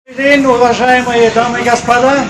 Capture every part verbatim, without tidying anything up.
Добрый день, уважаемые дамы и господа.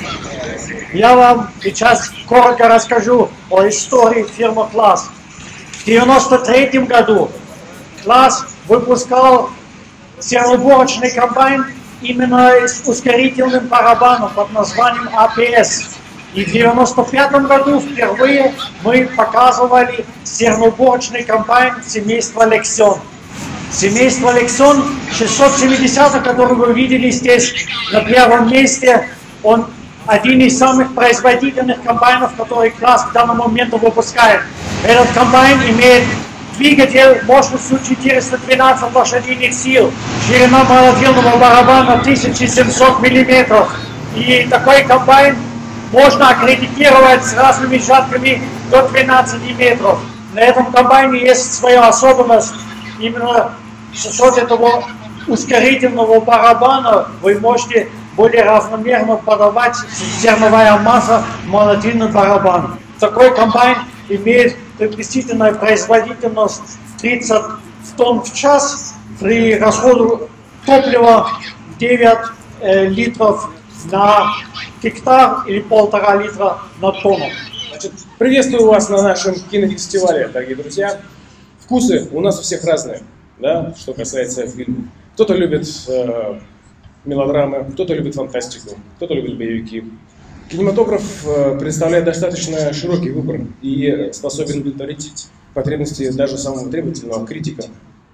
Я вам сейчас коротко расскажу о истории фирмы Claas. В девяносто третьем году Claas выпускал сервоуборочный комбайн именно с ускорительным барабаном под названием а пи эс. И в девяносто пятом году впервые мы показывали сервоуборочный комбайн семейства Lexion. Семейство Lexion шестьсот семьдесят, который вы видели здесь на первом месте, он один из самых производительных комбайнов, который Claas к данному моменту выпускает. Этот комбайн имеет двигатель мощностью четыреста двенадцать лошадиных сил, ширина молотильного барабана тысяча семьсот миллиметров. И такой комбайн можно аккредитировать с разными жатками до двенадцати метров. На этом комбайне есть своя особенность. Именно за счет этого ускорительного барабана вы можете более равномерно подавать зерновая масса в молотильный барабан. Такой комбайн имеет приблизительную производительность тридцать тонн в час при расходу топлива девять э, литров на гектар или полтора литра на тонну. Значит, приветствую вас на нашем кинофестивале, дорогие друзья. Вкусы у нас у всех разные, да, что касается фильмов. Кто-то любит э, мелодрамы, кто-то любит фантастику, кто-то любит боевики. Кинематограф э, представляет достаточно широкий выбор и способен удовлетворить потребности даже самого требовательного критика.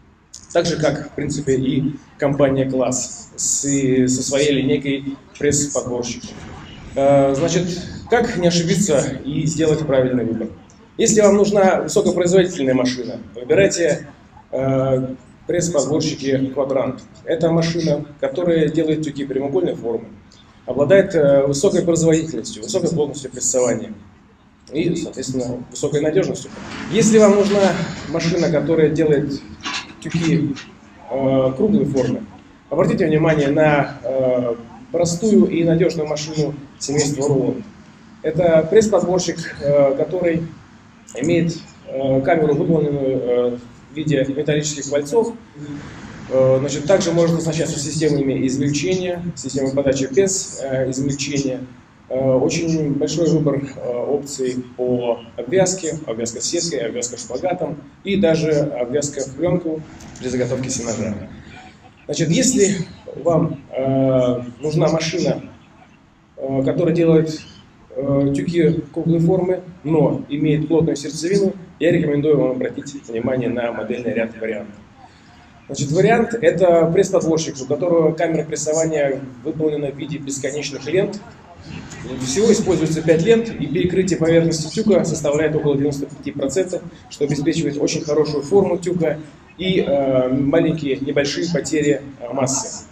Так же, как, в принципе, и компания Claas с, со своей линейкой пресс-подборщиков. Э, значит, как не ошибиться и сделать правильный выбор? Если вам нужна высокопроизводительная машина, выбирайте э, пресс-подборщики Quadrant. Это машина, которая делает тюки прямоугольной формы, обладает э, высокой производительностью, высокой плотностью прессования и, соответственно, высокой надежностью. Если вам нужна машина, которая делает тюки э, круглой формы, обратите внимание на э, простую и надежную машину семейства Rowland. Это пресс-подборщик, э, который имеет э, камеру, выполненную э, в виде металлических вальцов. Э, значит, также может оснащаться системами измельчения, системой подачи без э, измельчения. Э, очень большой выбор э, опций по обвязке, обвязка сеткой, обвязка шпагатом и даже обвязка в пленку при заготовке сенажа. Значит, если вам э, нужна машина, э, которая делает тюки круглой формы, но имеет плотную сердцевину, я рекомендую вам обратить внимание на модельный ряд вариантов. Значит, вариант – это пресс-подборщик, у которого камера прессования выполнена в виде бесконечных лент. Всего используется пять лент, и перекрытие поверхности тюка составляет около девяноста пяти процентов, что обеспечивает очень хорошую форму тюка и э, маленькие, небольшие потери э, массы.